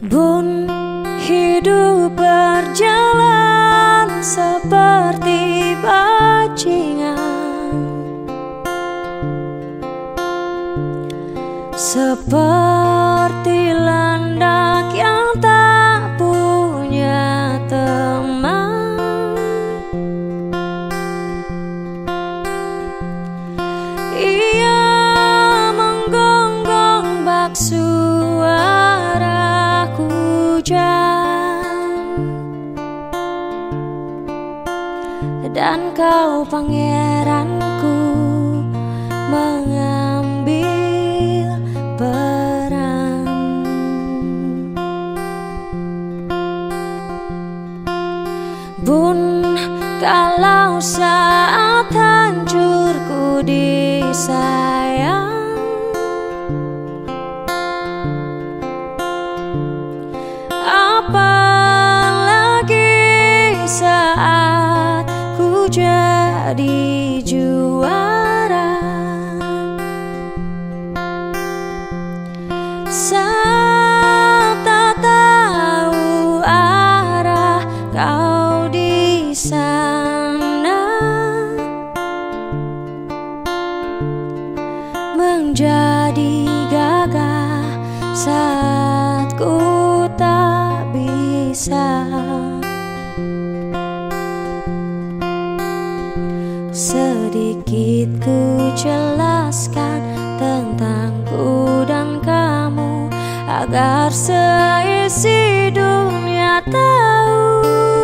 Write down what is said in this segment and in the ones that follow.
Bun, hidup berjalan seperti bajingan, seperti landak yang tak punya teman. Ia menggonggong bak suara hujan, dan kau pangeranku mengambil peran. Bun, kalau saat hancurku disayang, apalagi saat ku jadi juara. Saat tak tahu arah kau di sana, menjadi gagah saat ku tak bisa. Sedikit ku jelaskan tentangku dan kamu, agar seisi dunia tahu.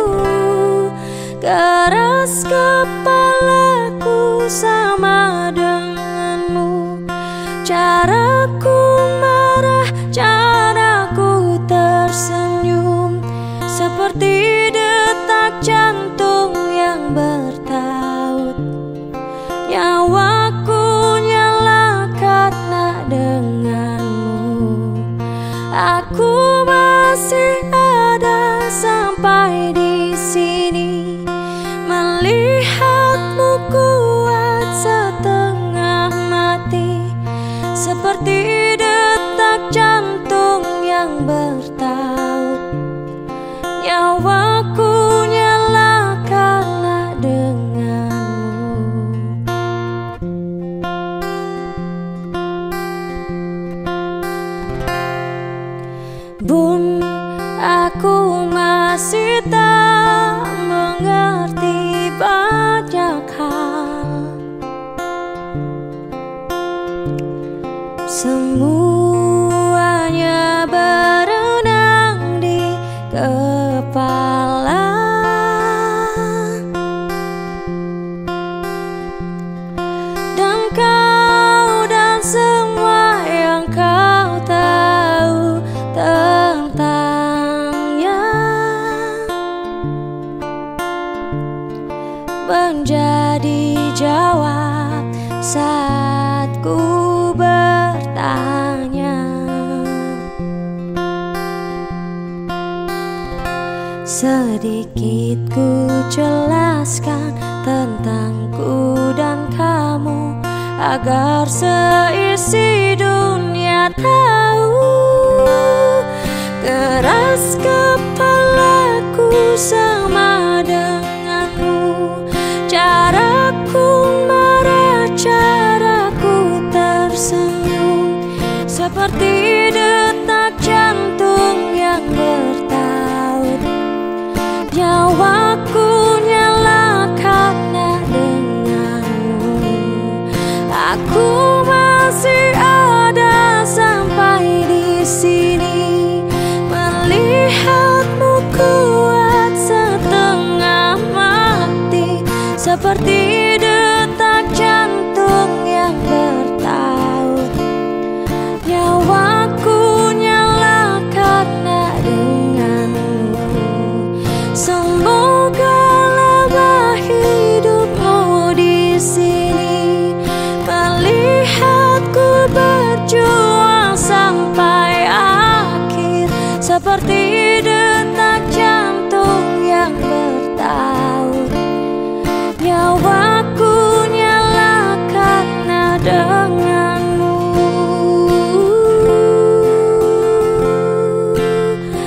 Keras kepalaku sama denganmu, caraku marah, caraku tersenyum, seperti detak jantung yang bertaut. Nyawaku nyala karena denganmu. Aku masih ada sampai di sini, melihatmu kuat setengah mati, seperti detak jantung yang bertaut. Nyawaku nyala karena denganmu. Bun, aku masih tak mengerti banyak hal. Semuanya berenang di kepala, dan kau dan semua yang kau tahu tentangnya menjadi jawab saat ku bertanya. Sedikit ku jelaskan tentangku dan kamu, agar seisi dunia tahu. Keras kepalaku sama denganmu, caraku marah, caraku tersenyum, seperti detak jantung yang bertaut. Nyawaku nyala karena denganmu. Aku masih ada sampai di sini, melihatmu kuat setengah mati, seperti detak jantung yang bertaut. Nyawaku nyala karena denganmu. Semoga lama hidupmu di sini, melihatku berjuang sampai akhir, seperti detak jantung yang bertaut. Nyawaku nyala karena denganmu.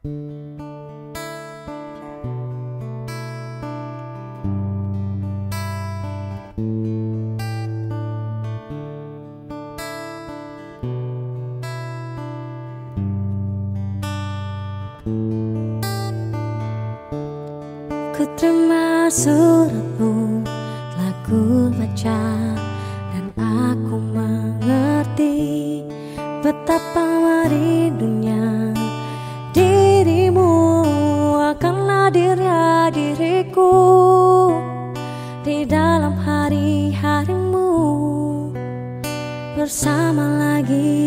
Ku terima suratmu, telah ku baca, dan aku mengerti betapa merindunya dirimu akan hadirnya diriku di dalam hari-harimu bersama lagi.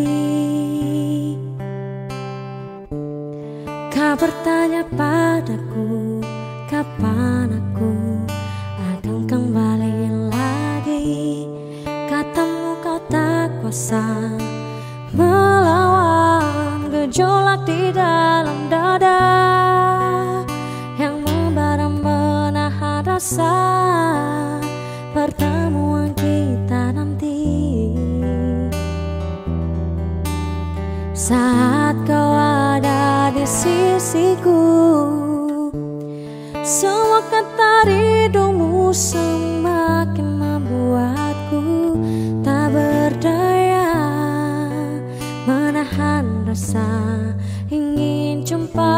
Kau bertanya padaku, kapan aku akan kembali lagi? Katamu kau tak kuasa melawan gejolak di dalam dada yang membara menahan rasa pertemuan kita nanti. Saat kau ada di sisiku, semua kata rindumu semakin membuatku tak berdaya menahan rasa ingin jumpa.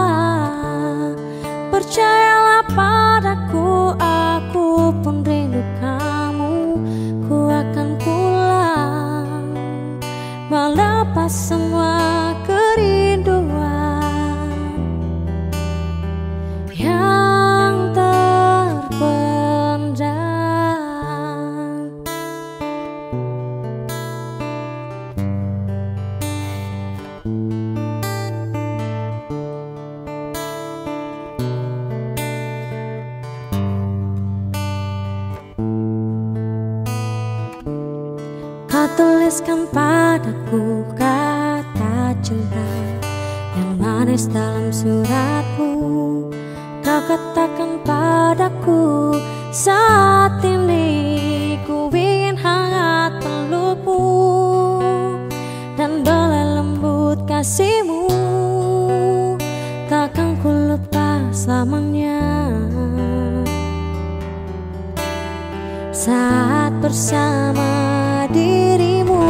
Percayalah padaku, aku pun rindu kamu. Ku akan pulang melepas semua kerinduan yang terpendam. Kau tuliskan padaku kata cinta yang manis dalam suratmu. Kau katakan padaku, saat ini ku ingin hangat pelukmu dan belai lembut kasihmu takkan ku lupa selamanya. Saat bersama dirimu,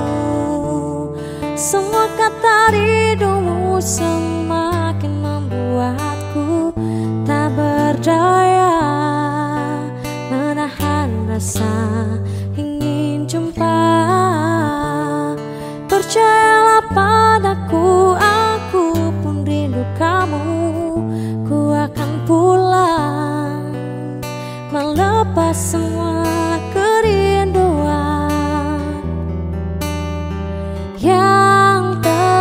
semua kata rindumu semakin membuatku tak berdaya menahan rasa ingin jumpa. Percayalah padaku, aku pun rindu kamu. Ku akan pulang melepas semua kerinduan yang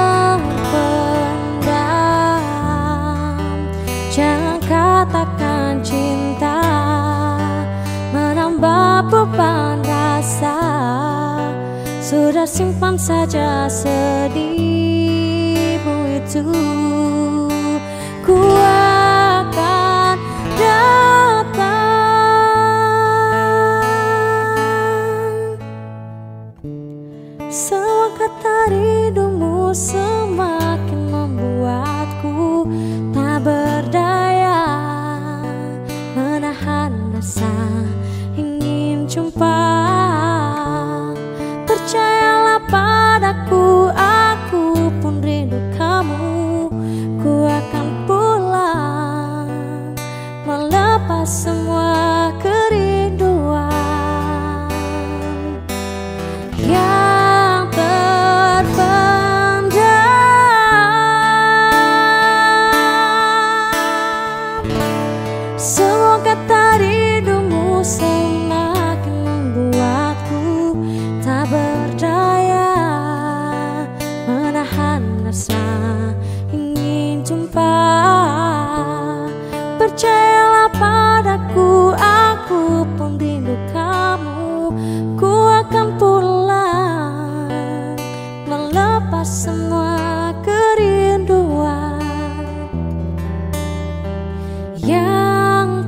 terpendam. Jangan katakan cinta menambah beban rasa. Sudah simpan saja sedihmu itu. Ku akan datang. Semua kata rindumu semakin membuatku tak berdaya menahan rasa ingin jumpa. Percayalah padaku, aku pun rindu kamu. Ku akan pulang melepas semua kerinduan yang terpendam. Semua kata rindumu semakin membuatku tak berdaya menahan rasa ingin jumpa. Percayalah padaku, aku pun rindu kamu. Ku akan pulang melepas semua kerinduan yang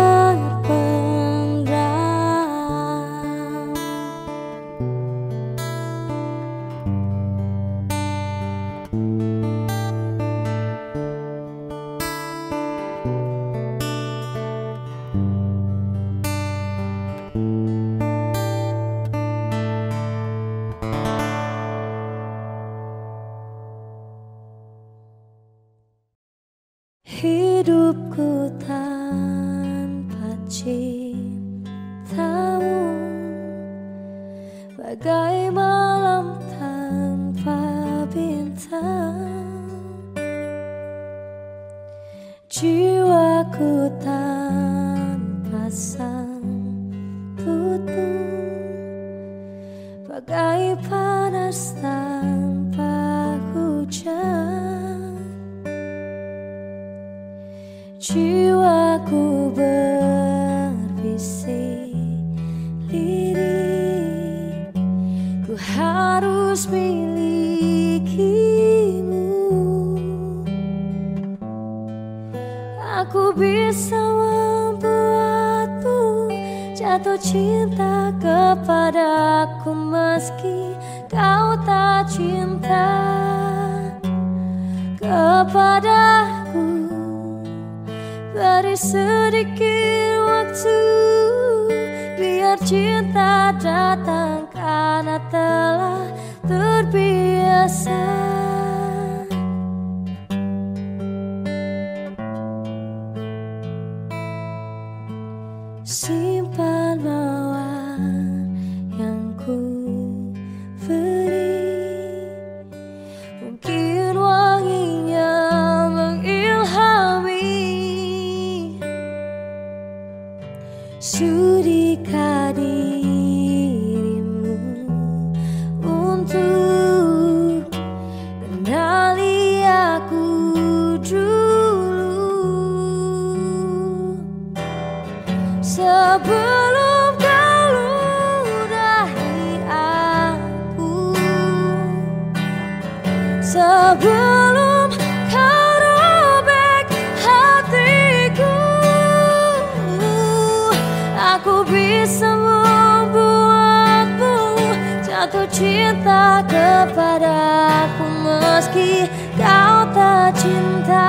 terpendam. bintang. Jiwaku tanpa sangkutmu, bagai panas tanpa hujan. Jiwaku berbisik lirik, ku harus milikimu. Aku bisa membuatmu jatuh cinta kepadaku meski kau tak cinta kepadaku. Beri sedikit waktu biar cinta datang karena telah terbiasa. Simpan mawar yang ku beri, mungkin wanginya mengilhami. Sudikah dirimu untuk kenali aku dulu, sebelum kau ludahi aku, sebelum kau robek hatiku. Aku bisa membuatmu jatuh cinta kepadaku meski kau tak cinta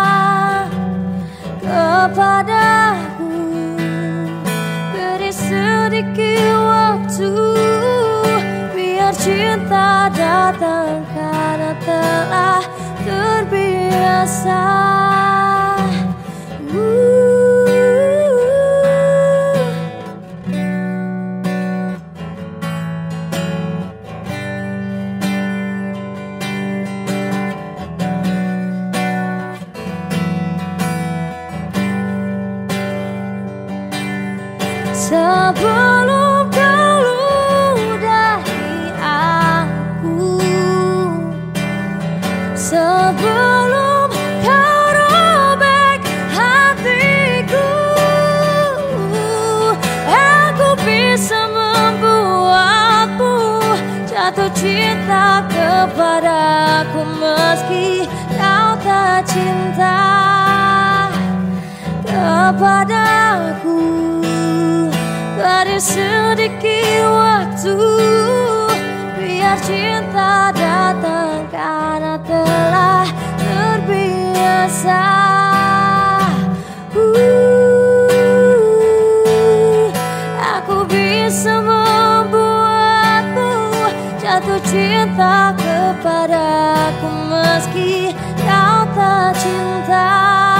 kepadaku. Beri sedikit waktu biar cinta datang karena telah terbiasa. Sebelum kau ludahi aku, sebelum kau robek hatiku, aku bisa membuatmu jatuh cinta kepadaku meski kau tak cinta kepadaku. Beri sedikit waktu biar cinta datang karena telah terbiasa. Aku bisa membuatmu jatuh cinta kepadaku meski kau tak cinta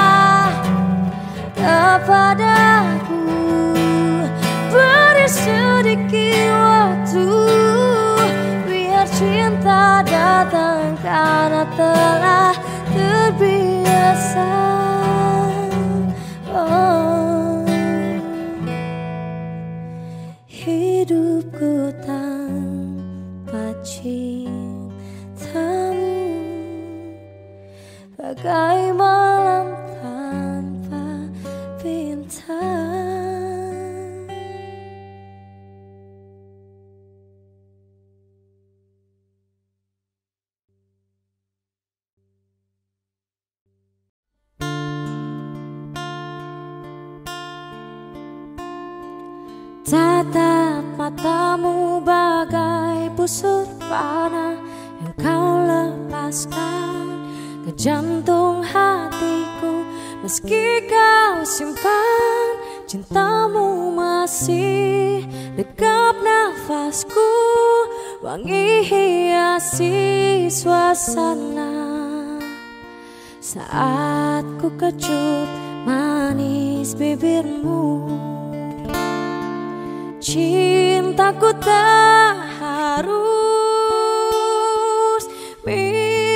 kepadaku. Beri sedikit waktu biar cinta datang karena telah terbiasa. Oh, hidupku tanpa cintamu bagai malam tanpa bintang. Tatap matamu bagai busur panah yang kau lepaskan ke jantung hatiku. Meski kau simpan cintamu masih dekap nafasku, wangi hiasi suasana saat ku kecup manis bibirmu. Cintaku tak harus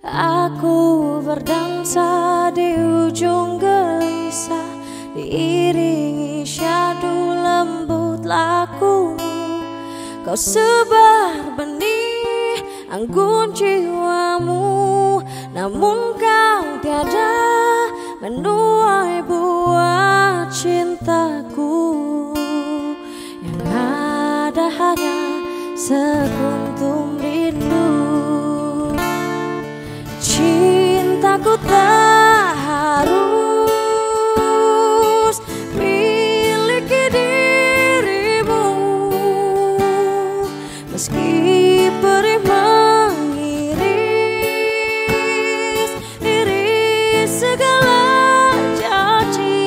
Aku berdansa di ujung gelisah, diiringi syadu lembut lakumu. Kau sebar benih anggun jiwamu, namun kau tiada menuai buah cintaku. Yang ada hanya sekuntum rindu. Cintaku tak harus miliki dirimu, meski perih mengiris segala janji.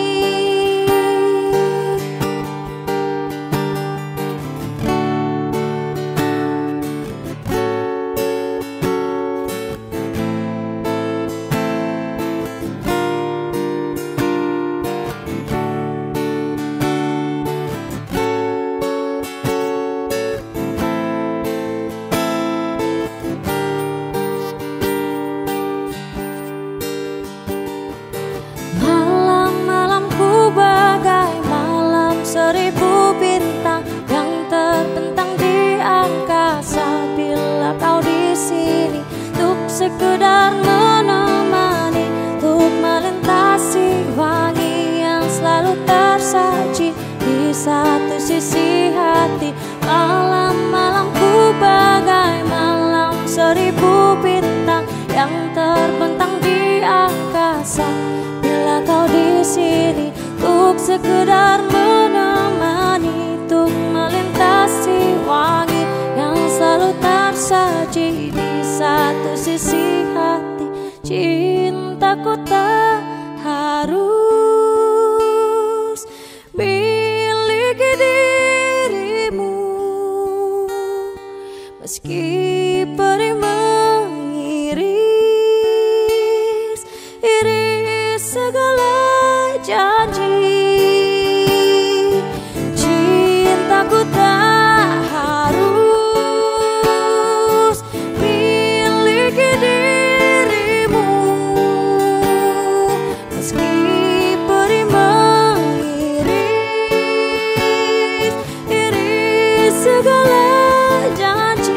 Malam-malamku bagai malam seribu bintang yang terbentang di angkasa. Bila kau di sini untuk sekedar menemani, untuk melintasi wangi yang selalu tersaji di satu sisi hati. Malam-malamku bagai malam seribu bintang yang terbentang di angkasa. Bila kau di sini untuk sekedar menemani, untuk melintasi wangi yang selalu tersaji di satu sisi hati. Cintaku tak harus miliki dirimu, meski perih mengiris segala janji. Cintaku tak harus miliki dirimu, meski perih mengiris segala janji.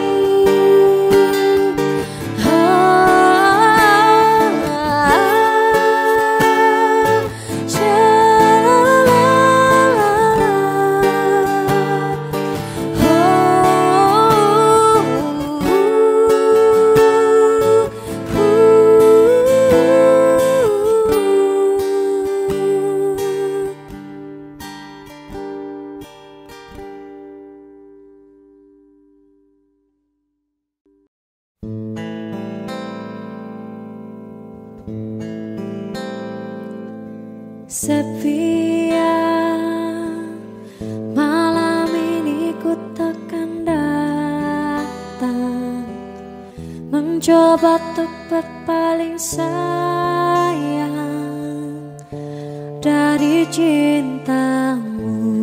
Sepia, malam ini ku takkan datang, mencoba untuk berpaling sayang dari cintamu.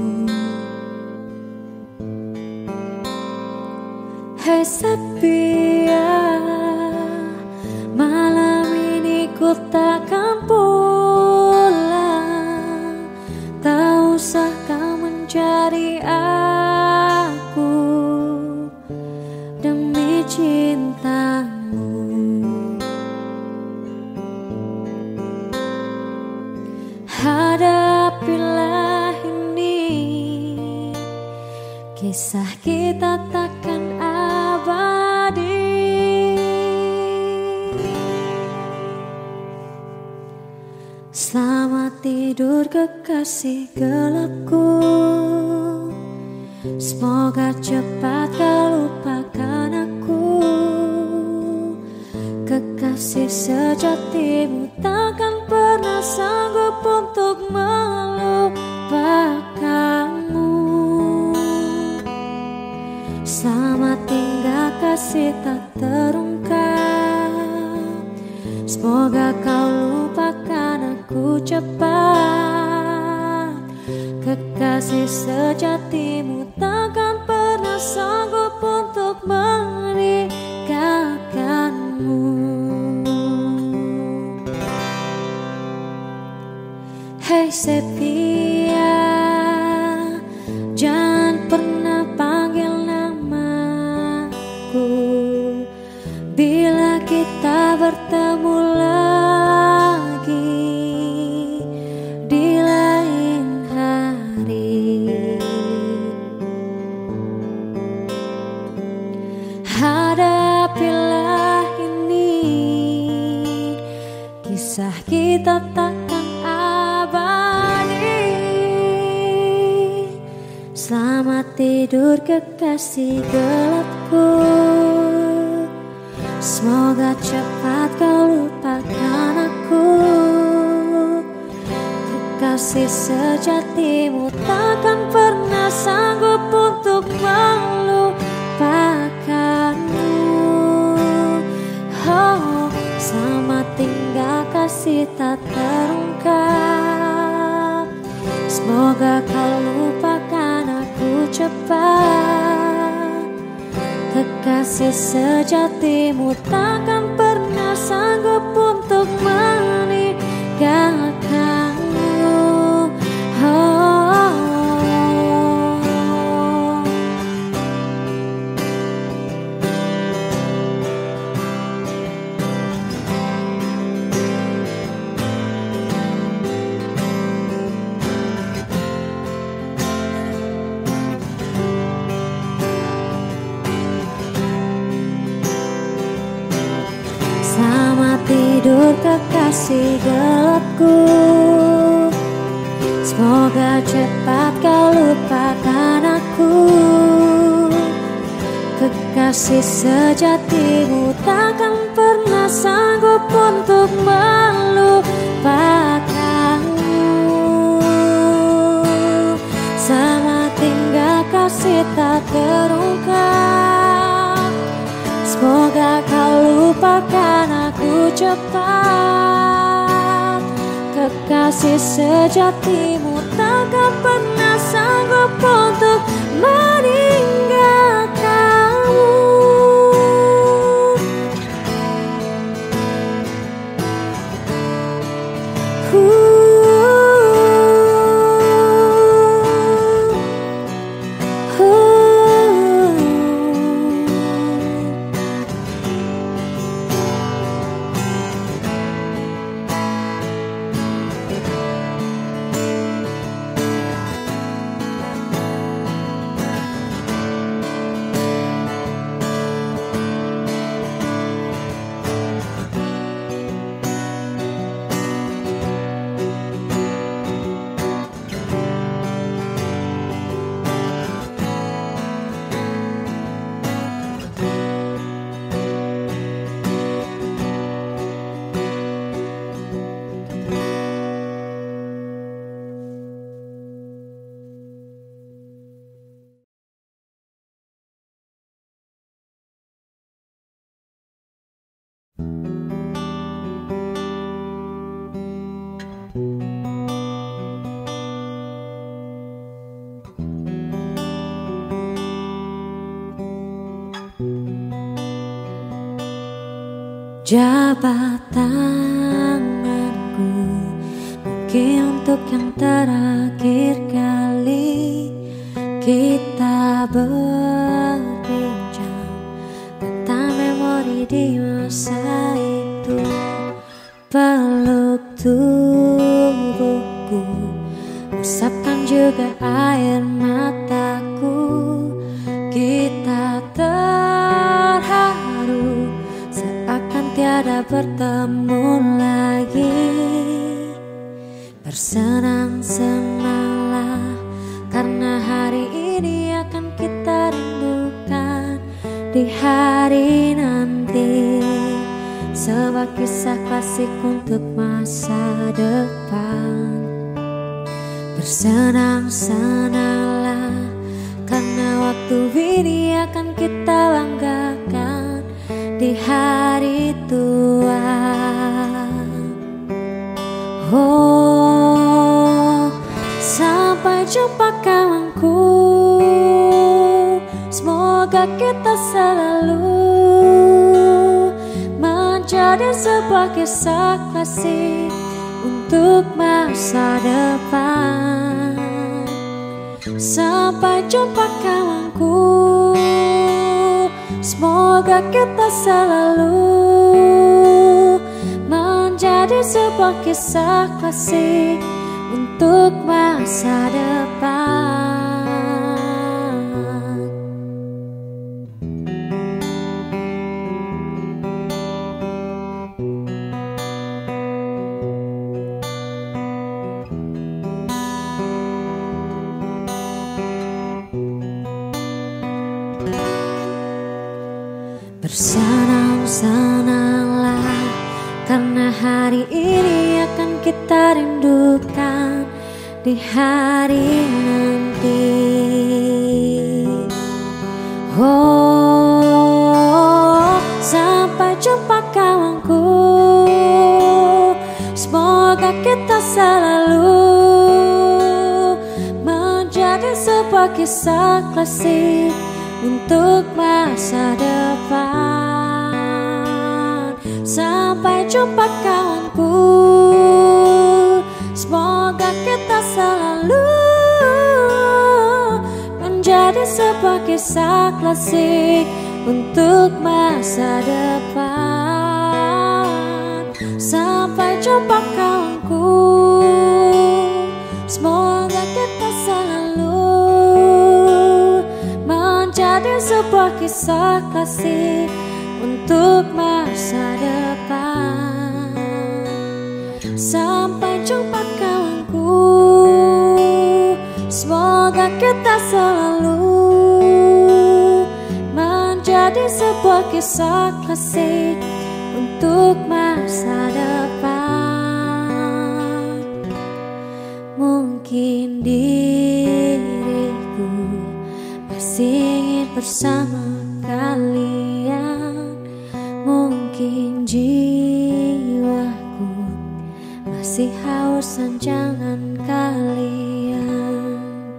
Hei Sepia, malam ini ku takkan pulang, tak usah kau mencari aku demi cintamu. Hadapilah ini, kisah kita takkan abadi. Selamat tidur kekasih gelapku, semoga cepat kau lupakan aku. Kekasih sejatimu takkan pernah sanggup untuk melupakanmu. Selamat tinggal kasih tak terungkap, semoga kau lupakan aku cepat. Kekasih sejatimu takkan pernah sanggup untuk meninggalkanmu. setia, jangan pernah panggil namaku bila kita bertemu lagi di lain hari. Hadapilah ini, kisah kita takkan abadi. Selamat tidur kekasih gelapku, semoga cepat kau lupakan aku. Kekasih sejatimu takkan pernah sanggup untuk melupakanmu. Oh, selamat tinggal kasih tak terungkap, semoga kau lupakan aku cepat. Kekasih sejatimu takkan pernah sanggup untuk meninggalkanmu. Oh. Selamat tidur kekasih gelapku, semoga cepat kau lupakan aku. Kekasih sejatimu takkan pernah sanggup untuk melupakanmu. Selamat tinggal kasih tak terungkap, semoga kau lupakan aku cepat. Kekasih sejatimu takkan pernah sanggup untuk meninggalkanmu. Jabat tanganku, mungkin untuk yang terakhir kali kita berbincang tentang memori di masa itu. Peluk tubuhku, usapkan juga air mataku. Kita terharu seakan tiada bertemu lagi. Bersenang-senanglah karena hari ini akan kita rindukan di hari nanti. Sebuah kisah klasik untuk masa depan. Bersenang-senanglah karena waktu ini akan kita banggakan di hari tua. Oh, sampai jumpa kawanku, semoga kita selalu menjadi sebuah kisah klasik untuk masa depan. Sampai jumpa kawanku, semoga kita selalu menjadi sebuah kisah klasik untuk masa depan. Bersenang-senanglah karena hari ini akan kita rindukan di hari nanti. Oh, sampai jumpa kawanku, semoga kita selalu menjadi sebuah kisah klasik untuk masa depan. Sampai jumpa kawanku, semoga kita selalu menjadi sebuah kisah klasik untuk masa depan. Sampai jumpa kawanku, semoga kita selalu menjadi sebuah kisah klasik untuk masa depan. Sampai jumpa kawanku, semoga kita selalu menjadi sebuah kisah klasik untuk masa depan. Mungkin diriku masih ingin bersama kalian, mungkin jiwaku masih haus sanjangan kalian.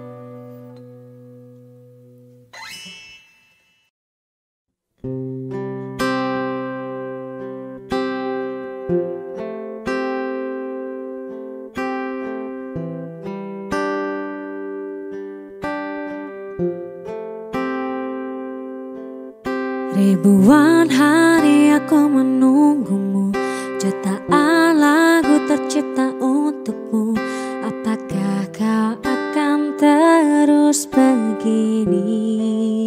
Ribuan hari aku menunggumu, jutaan lagu tercipta untukmu. Apakah kau akan terus begini?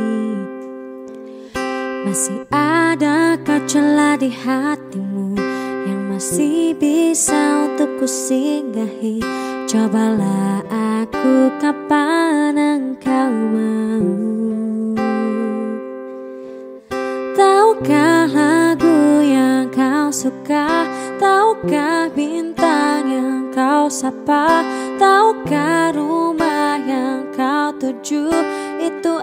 Masih adakah celah di hatimu yang masih bisa untuk kusinggahi? Cobalah aku kapan engkau mau. Tahukah lagu yang kau suka? Tahukah bintang yang kau sapa? Tahukah rumah yang kau tuju? Itu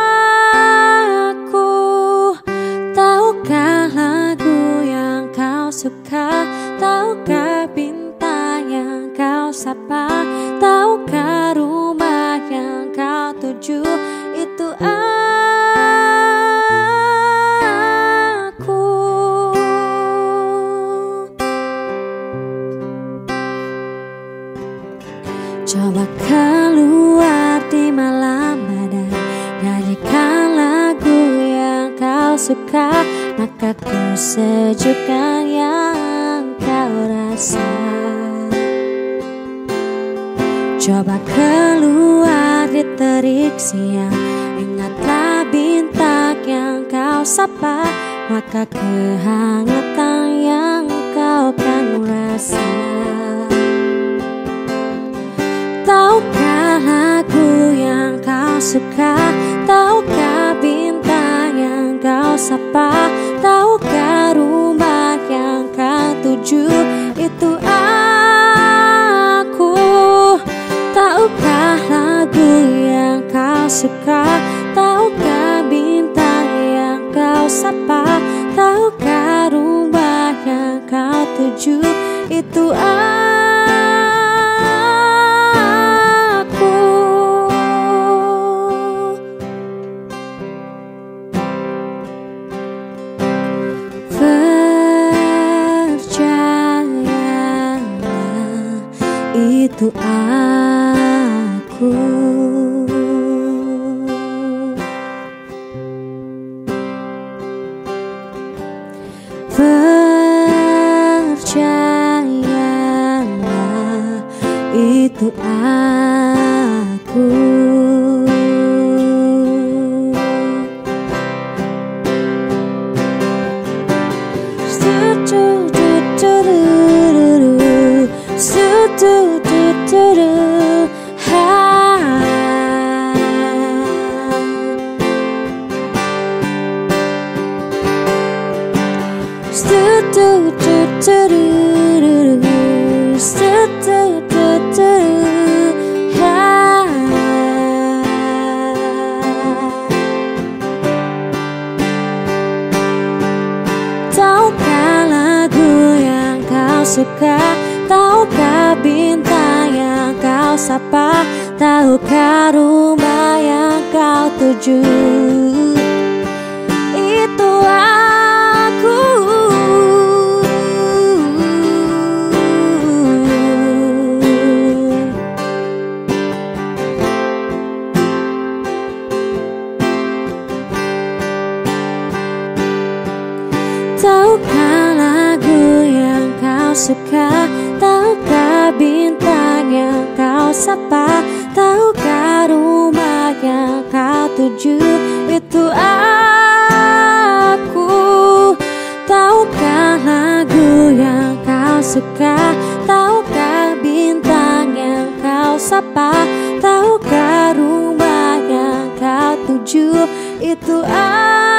aku. Tahukah lagu yang kau suka? Tahukah bintang yang kau sapa? Tahukah rumah yang kau tuju? Itu aku. Coba keluar di malam badai, nyanyikan lagu yang kau suka, maka kesejukkan yang kau rasa. Coba keluar di terik siang, ingatlah bintang yang kau sapa, maka kehangatan yang kau kan rasa. Tahukah lagu yang kau suka? Tahukah bintang yang kau sapa? Tahukah rumah yang kau tuju? Itu aku. Tahukah lagu yang kau suka? Tahukah bintang yang kau sapa? Tahukah rumah yang kau tuju? Itu aku. Percayalah itu aku. Percayalah, itu aku. Tahukah lagu yang kau suka? Tahukah bintang yang kau sapa? Tahukah rumah yang kau tuju? Itu aku. Tahukah lagu yang kau suka? Tahukah bintang yang kau sapa? Tahukah rumah yang kau tuju? Itu aku. Tahukah lagu yang kau suka? Tahukah bintang yang kau sapa? Tahukah rumah yang kau tuju? Itu aku.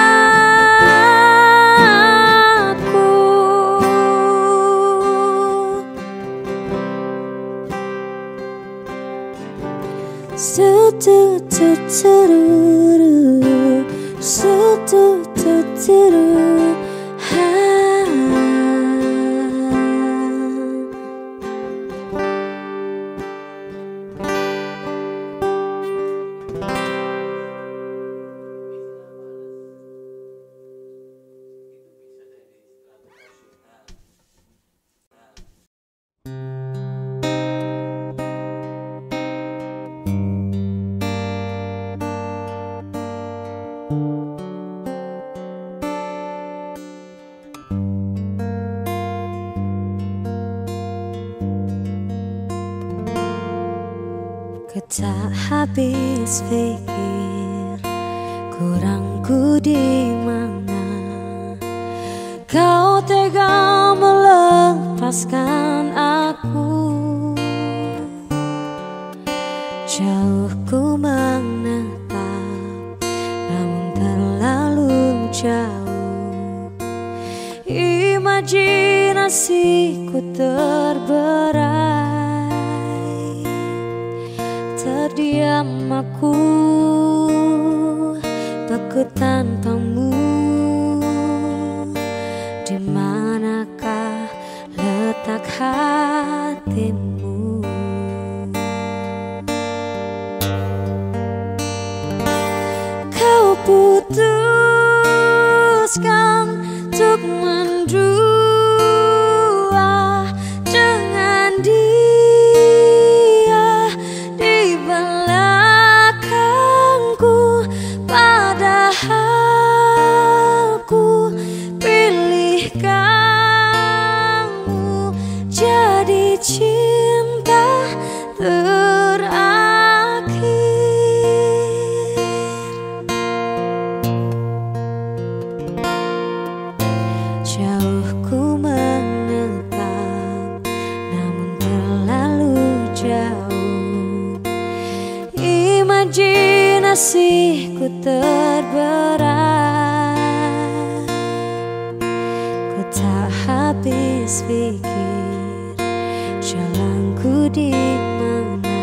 Ku tak habis pikir kurangku di mana kau tega melepaskan aku. Jauh ku menatap, namun terlalu jauh. Imajinasiku terberai. Terdiam aku, beku tanpamu. Di manakah letak hatimu? Kau putuskan untuk mendua dengan dia di belakangku, padahal ku pilih kamu jadi cinta terakhir. Jauh ku menetap, namun terlalu jauh. Imajinasiku terberai. Ku tak habis pikir jalanku di mana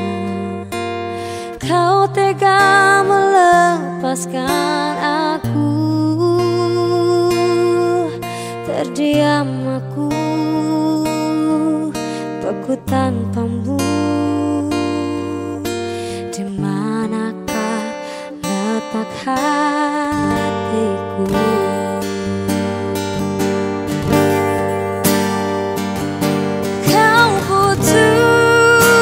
kau tega melepaskan aku. Terdiam aku, beku tanpamu. Di manakah letak hatiku? Kau putuskan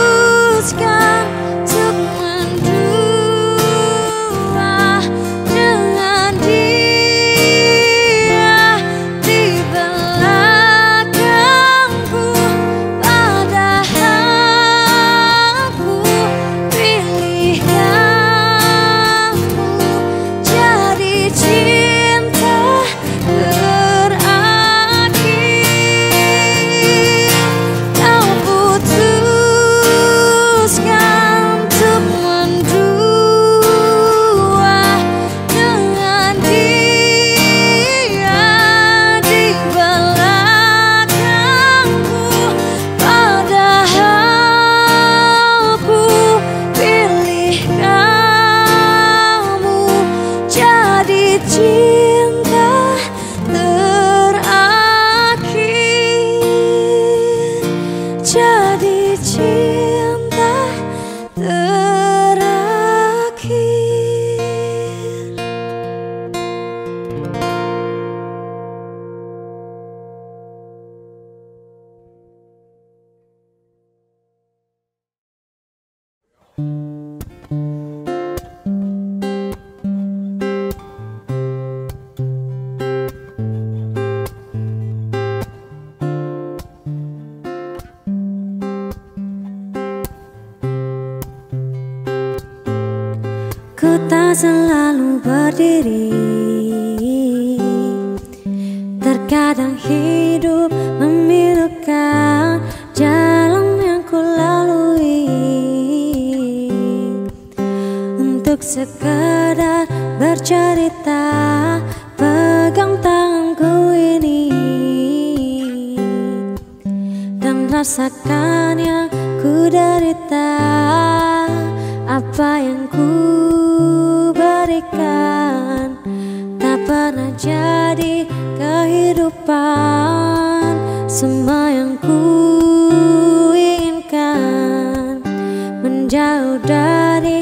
selalu berdiri. Terkadang hidup memilukan jalan yang ku lalui, untuk sekedar bercerita, pegang tanganku ini dan rasakan yang ku derita. Apa yang ku berikan tak pernah jadi kehidupan. Semua yang ku inginkan menjauh dari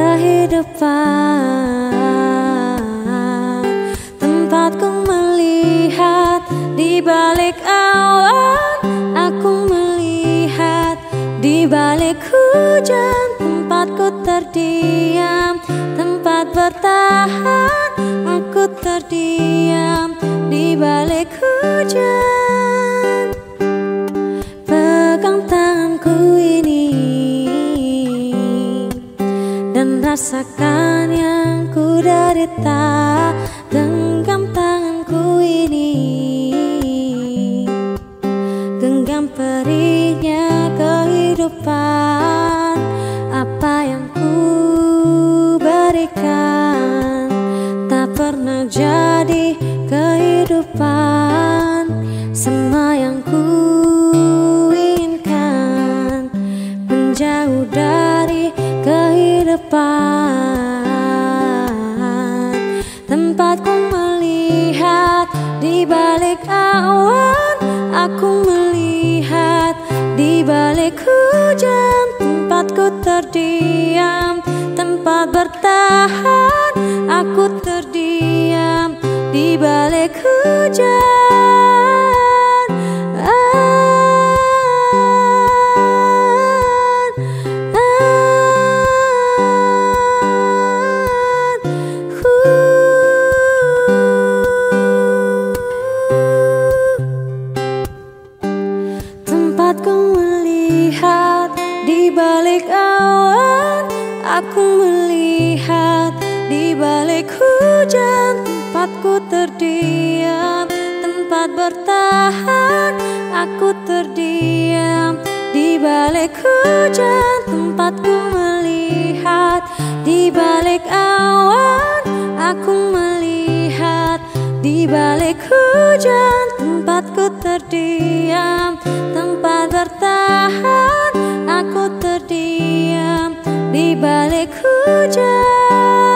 kehidupan. Tempatku melihat di balik awan, aku melihat di balik hujan. Tempatku terdiam, tempat bertahan, aku terdiam di balik hujan. Pegang tanganku ini dan rasakan yang ku derita. Genggam tanganku ini, genggam perihnya kehidupan. Apa yang ku berikan tak pernah jadi kehidupan. Semua yang ku inginkan menjauh dari kehidupan. Tempatku melihat di balik awan, aku melihat di balik hujan. Tempatku terdiam, tempat bertahan, aku terdiam di balik hujan. Tempatku melihat di balik awan, aku melihat di balik hujan. Tempatku terdiam, tempat bertahan, aku terdiam di balik hujan. Tempatku melihat di balik awan, aku melihat di balik hujan. Tempatku terdiam, tempat bertahan, aku terdiam di balik hujan.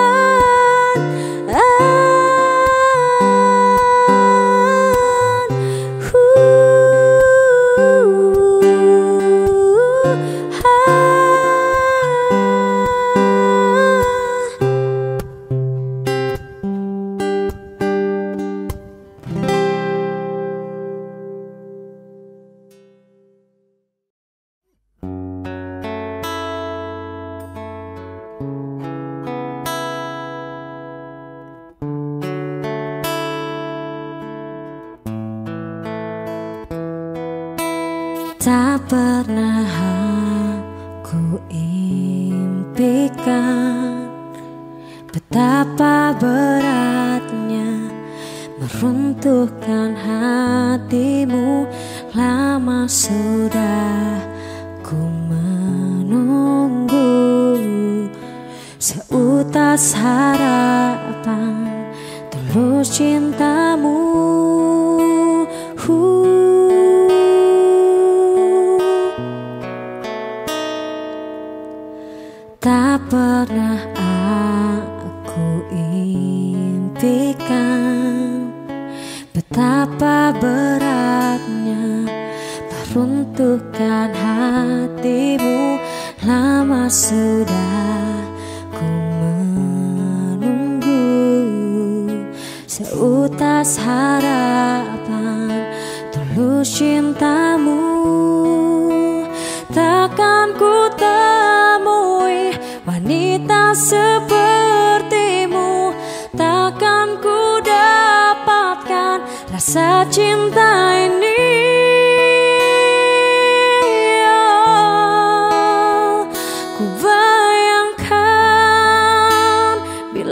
Tak pernah aku impikan betapa beratnya meruntuhkan hatimu. Lama sudah ku menunggu seutas harapan tulus cintamu. Tak pernah aku impikan betapa beratnya meruntuhkan hatimu. Lama sudah ku menunggu seutas harapan tulus cintamu. Takkan ku temui wanita sepertimu, takkan ku dapatkan rasa cinta ini. Oh, ku bayangkan bila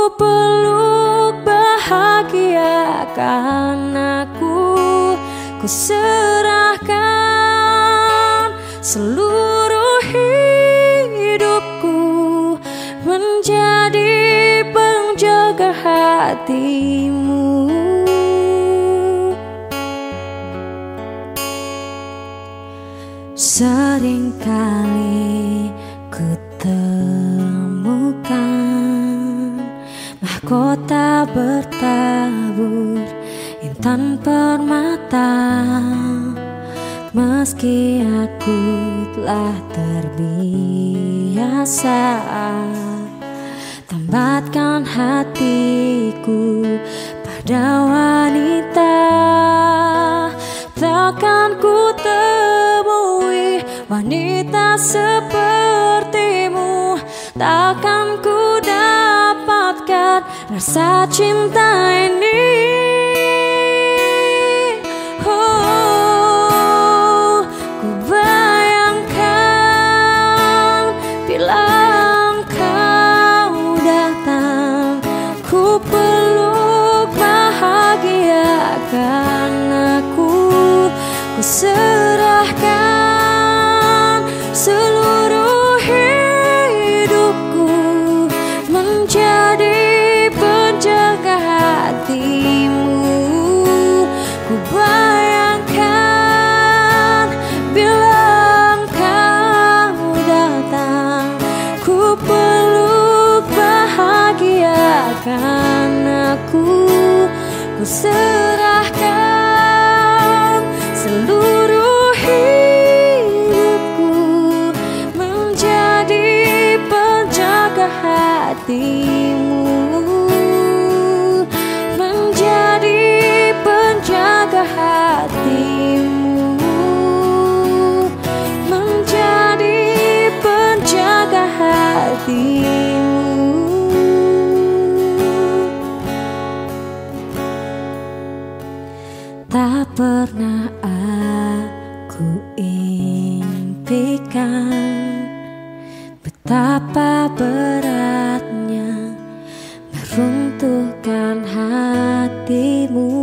peluk bahagiakan aku, ku serahkan seluruh hidupku menjadi penjaga hatimu. Seringkali ku temukan mahkota bertabur intan permata, meski aku telah terbiasa tambatkan hatiku pada wanita, takkan ku temui wanita sepertimu, takkan ku dapatkan rasa cinta ini. Oh, ku bayangkan bila engkau datang, ku peluk bahagiakan aku, ku serahkan seluruh hidupku menjadi penjaga hatimu. Ku bayangkan bila engkau datang, ku peluk bahagiakan aku, ku serahkan seluruh hidupku menjadi penjaga hatimu, menjadi penjaga hatimu, menjadi penjaga hatimu. Tak pernah aku impikan betapa beratnya meruntuhkan hatimu.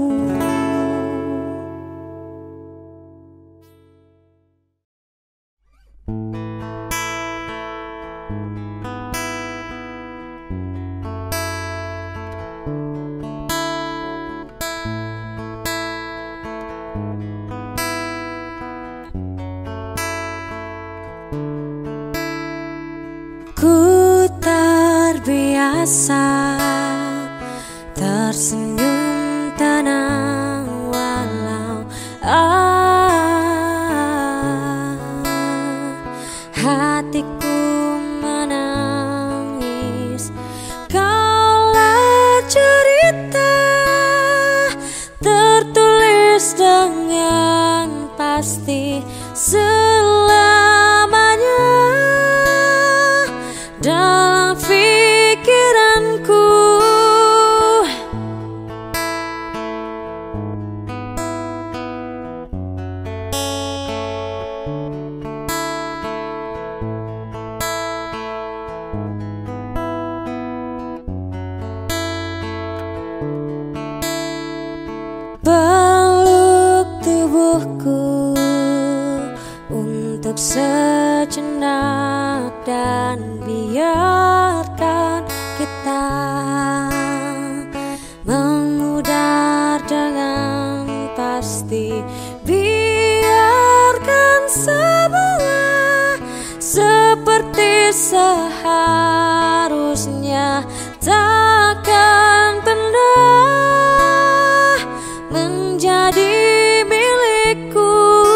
Ku terbiasa tersenyum tenang walau hatiku menangis kala cerita tertulis dengan pasti selamanya dalam pikiranku. Peluk tubuhku untuk sejenak dan biarkan kita memudar dengan pasti, biarkan semua seperti seharusnya, takkan pernah menjadi milikku.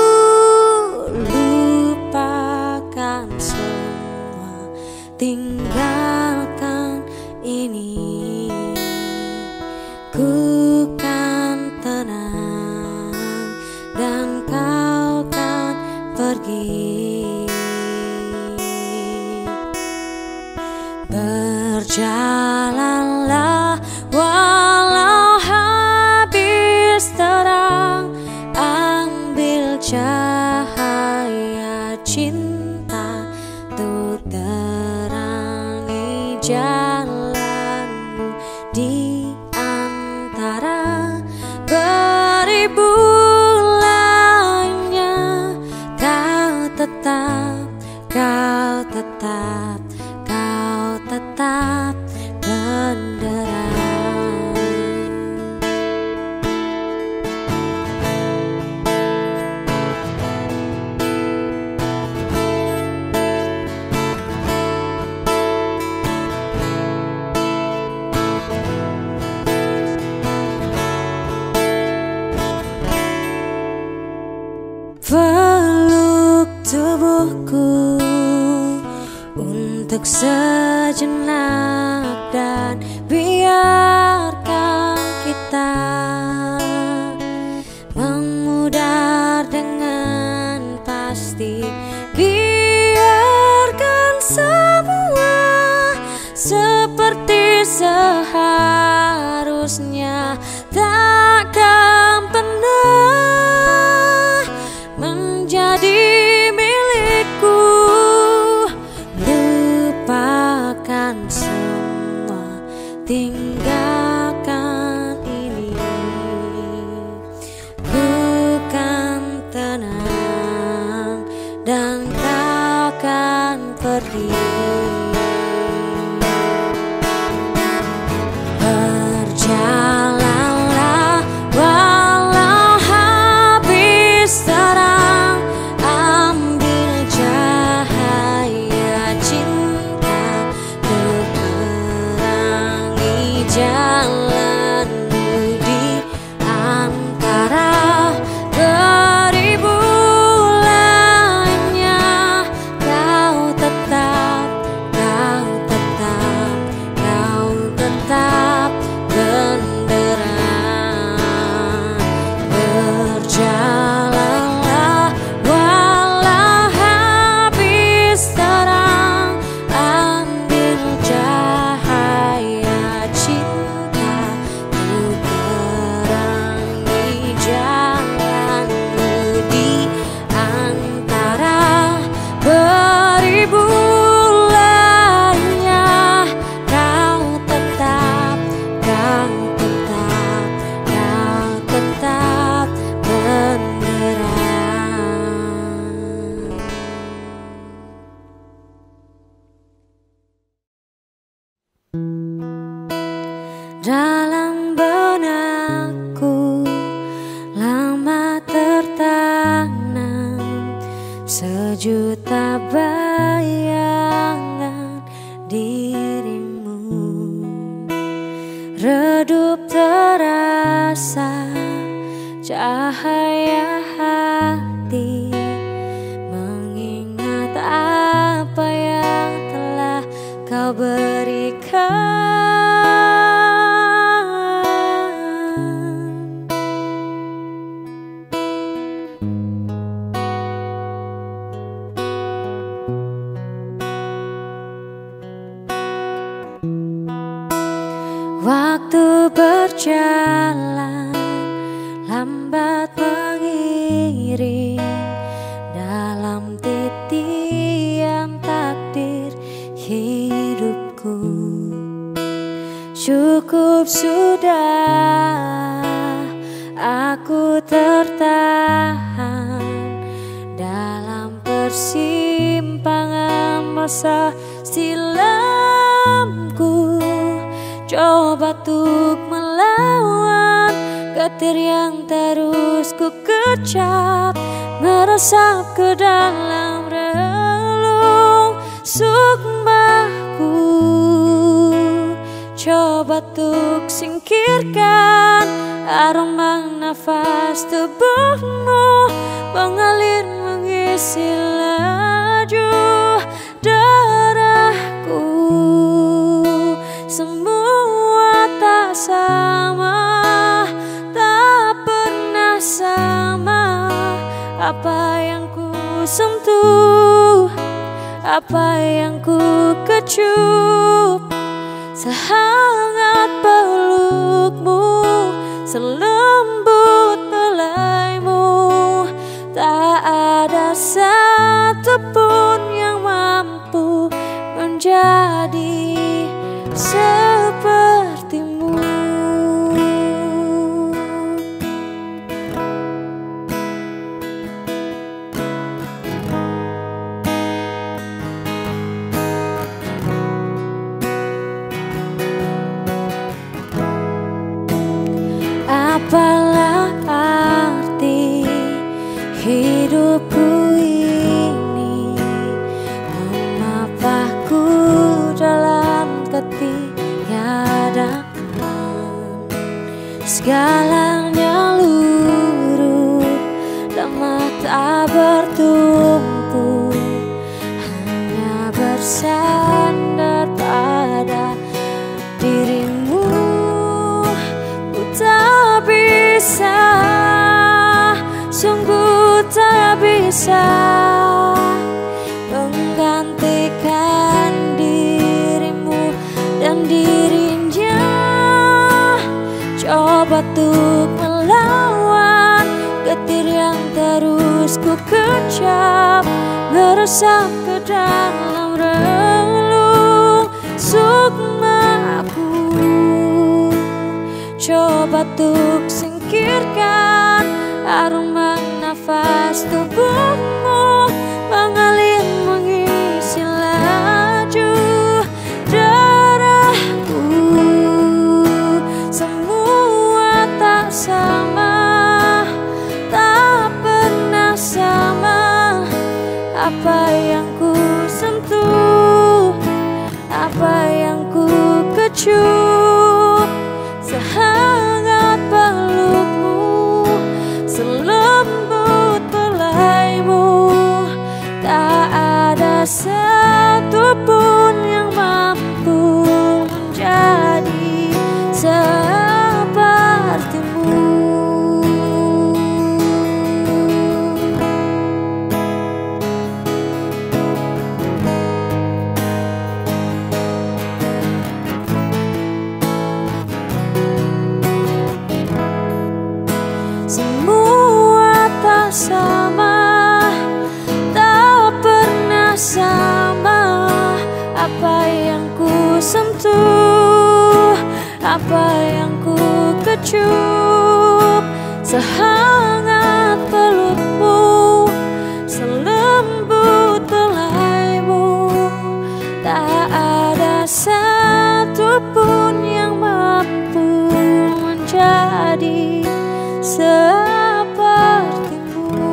Lupakan semua, tinggalkan ini, ku kan tenang dan kau kan pergi. Berjalanlah walau habis terang, ambil cahaya cinta untuk terangi jalanmu. seperti seharusnya, takkan pernah menjadi milikku. Lupakan semua, tinggalkan ini. Bukan tenang dan takkan pergi. Berjalanlah walau habis terang, ambil cahaya cinta untuk terangi jalanmu di antara beribu lainnya. Kau tetap benderang. Berjalanlah walau habis terang, ambil cahaya cinta untuk terangi jalanmu di antara beribu lainnya. Kau tetap benderang. Dalam benakku lama tertanam sejuta bayangan dirimu. Redup terasa cahaya hati, mengingat apa yang telah kau berikan. Waktu berjalan lambat mengiring dalam titian takdir hidupku. Cukup sudah aku tertahan dalam persimpangan masa silamku. Coba untuk melawan getir yang terus ku kecap, meresap ke dalam relung sukmaku. Coba untuk singkirkan aroma nafas tubuhmu, mengalir mengisi laju darahku. Semua tak sama, tak pernah sama. Apa yang ku sentuh, apa yang ku kecup, sehangat pelukmu, selembut belaimu. Tak ada satupun yang mampu menjadi sepertimu. Apalah arti hidupku ini, mengapakku dalam ketiadaan. Segalanya lurus dan mata bertumpu, hanya bersandar pada dirimu. Ku tak bisa, sungguh tak bisa menggantikan dirimu dan dirinya. Coba untuk melawan getir yang terus ku kecap, meresap ke dalam relung sukmaku. Coba untuk singkirkan aroma nafas tubuhmu mengalir mengisi laju darahku. Semua tak sama, tak pernah sama. Apa yang ku sentuh, apa yang ku kecup, sehangat pelukmu, selembut belaimu. Tak ada satupun yang mampu menjadi sepertimu. Semua tak sama, tak pernah sama. Apa yang ku sentuh, apa yang ku kecup, sehangat pelukmu, selembut belaimu. Tak ada satupun yang mampu menjadi sepertimu.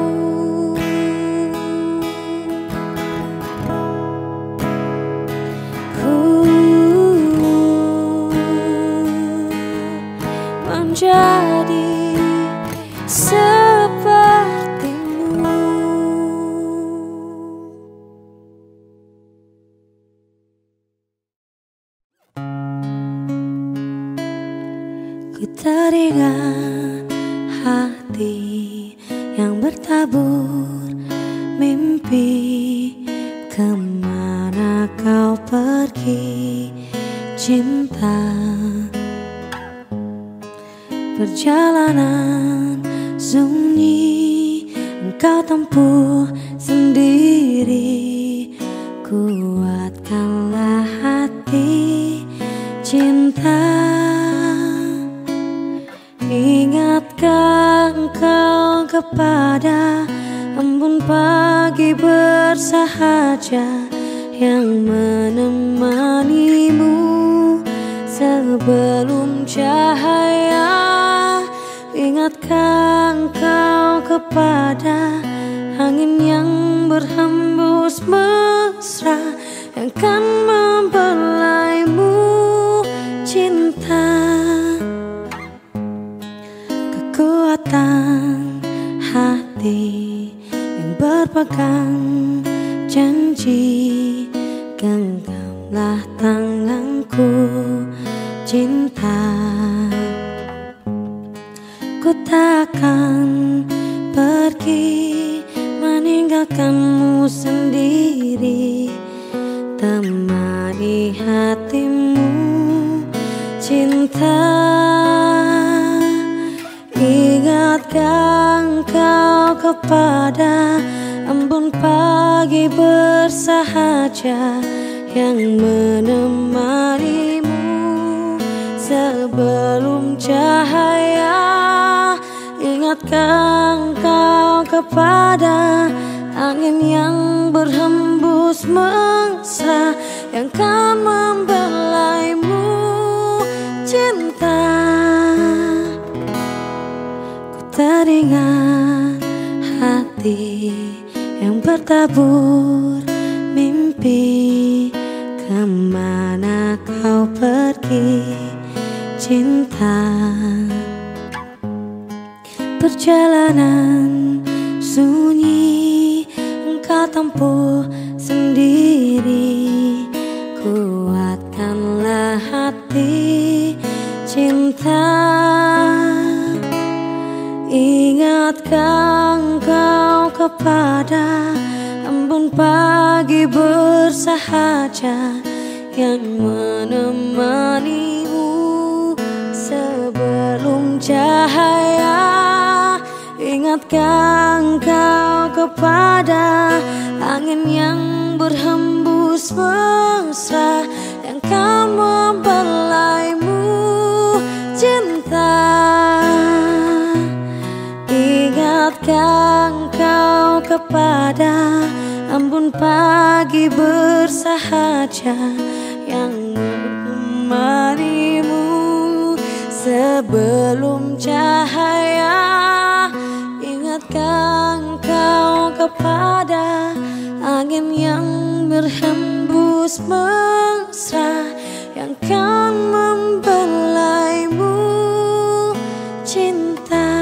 Ku menjadi sepertimu. Ku teringat hati yang bertabur mimpi. Kemana kau pergi cinta? Perjalanan sunyi engkau tempuh sendiri. Kuatkanlah hati cinta. Ingatkah engkau kepada embun pagi bersahaja yang menemanimu sebelum cahaya? Ingatkah engkau kepada angin yang berhembus mesra yang kan membelaimu cinta? Kekuatan hati yang berpegang janji, genggamlah tanganku cinta. Ku takkan pergi meninggalkanmu sendiri. Temani hatimu cinta. Ingatkah engkau kepada embun pagi bersahaja yang menemanimu sebelum cahaya? Ingatkah engkau kepada angin yang berhembus mesra yang kan membelaimu cinta? Ku teringat hati yang bertabur mimpi. Kemana kau pergi cinta? Perjalanan sunyi engkau tempuh sendiri. Kuatkanlah hati cinta. Ingatkah engkau kepada embun pagi bersahaja akan menemanimu sebelum cahaya. Ingatkah engkau kepada angin yang berhembus mesra yang kan membelaimu cinta? Ingatkah engkau kepada embun pagi bersahaja yang menemanimu sebelum cahaya? Ingatkah engkau kepada angin yang berhembus mesra yang kan membelaimu cinta?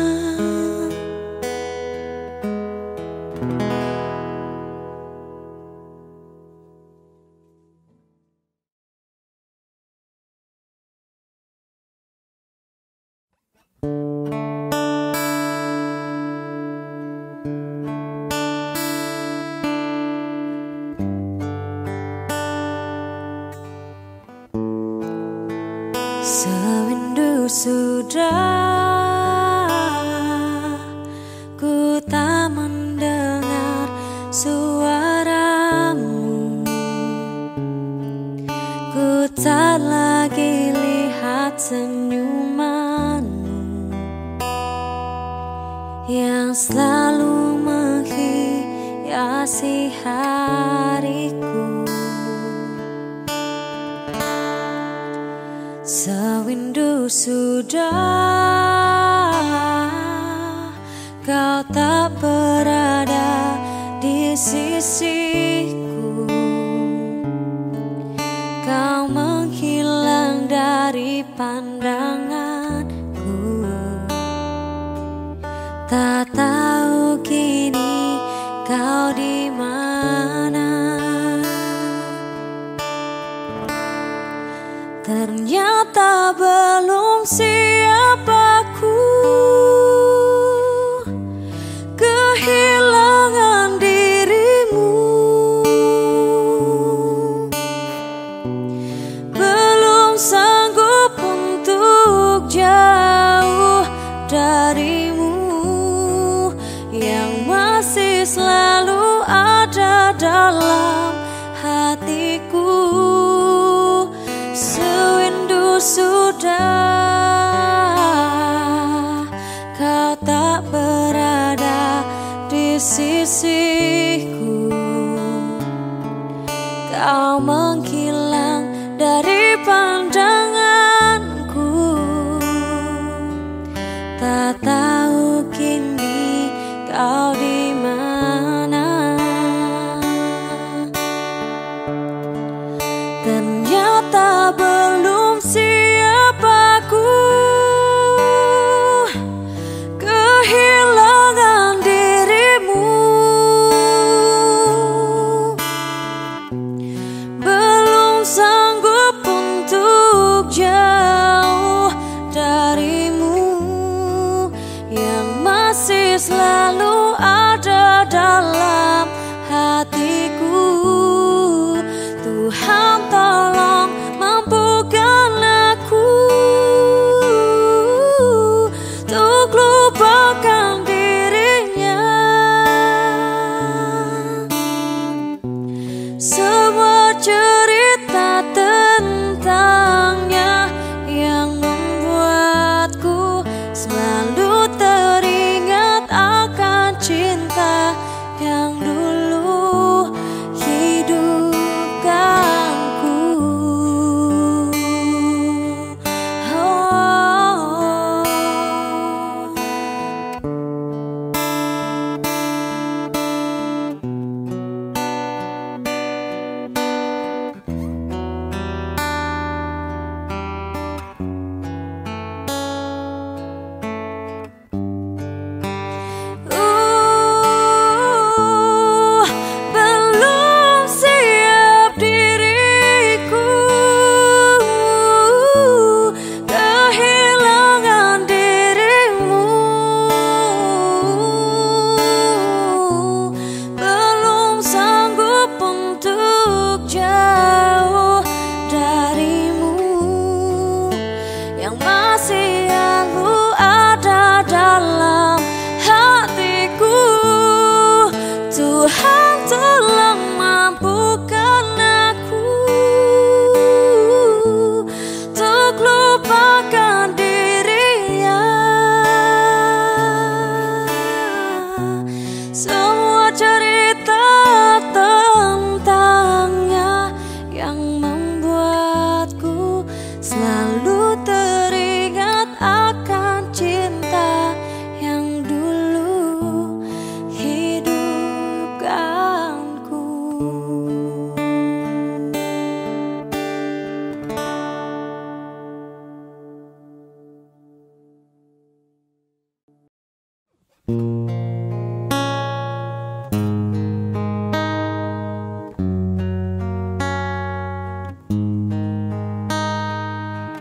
Sewindu sudah ku tak mendengar suaramu, ku tak lagi lihat senyumanmu yang selalu menghiasi hariku. Sewindu sudah kau tak berada di sisiku, kau menghilang dari pandanganku. Tak tahu kini kau di mana. Ternyata belum siap aku kehilangan dirimu, belum sanggup untuk jauh darimu yang masih selalu ada dalam hatiku. Sewindu sudah kau tak berada di sisiku, kau menghilang dari pandanganku. Tak tahu kini kau di mana. Ternyata belum siap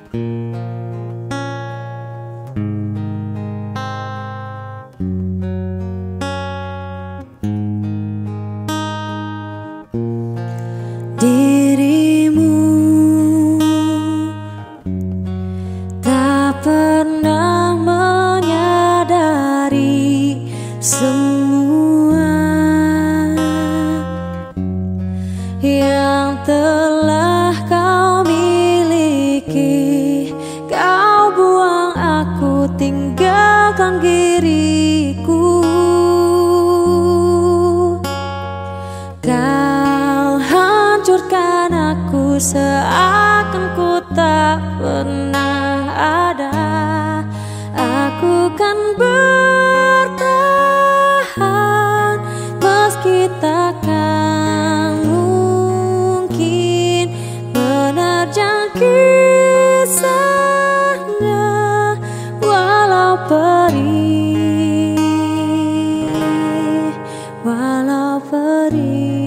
Dirimu tak pernah menyadari semua yang telah kau miliki. Kau buang aku, tinggalkan diriku. Kau hancurkan aku seakan ku tak pernah ada. Aku kan bertahan meski takkan mungkin menerjang kisahnya, walau perih, walau perih.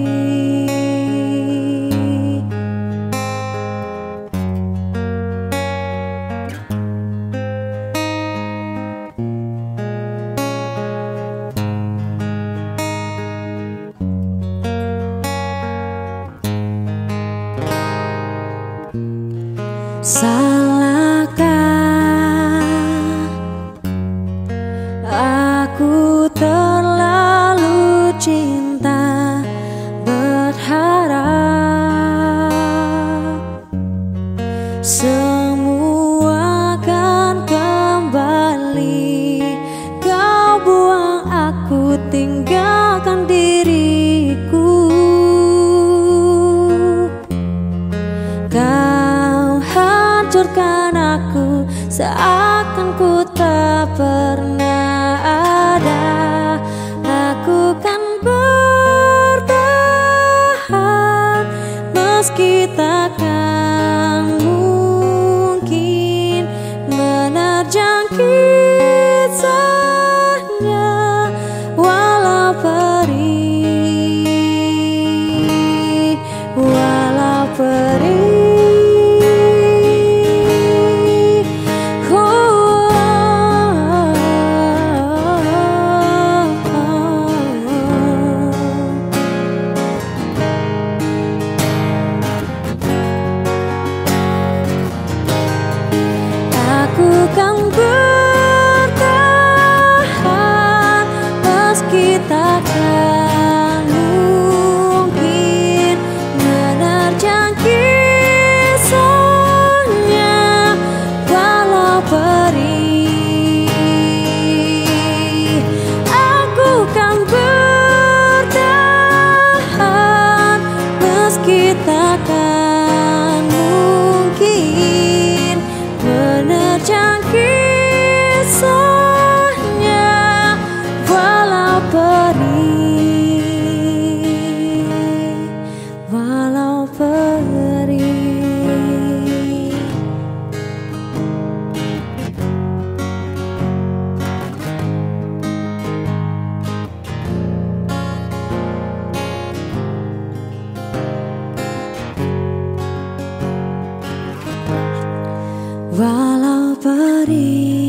Salahkah aku terlalu cinta, berharap semua akan kembali. Kau buang aku, tinggalkan diriku. Kau hancurkan aku seakan ku tak pernah ada. Aku kan bertahan meski takkan mungkin menerjang kisahnya, walau perih, walau perih. Aku kan bertahan meski takkan mungkin menerjang kisahnya, walau perih. Aku kan bertahan meski takkan mungkin menerjang kisahnya, walau perih, walau perih. Walau perih.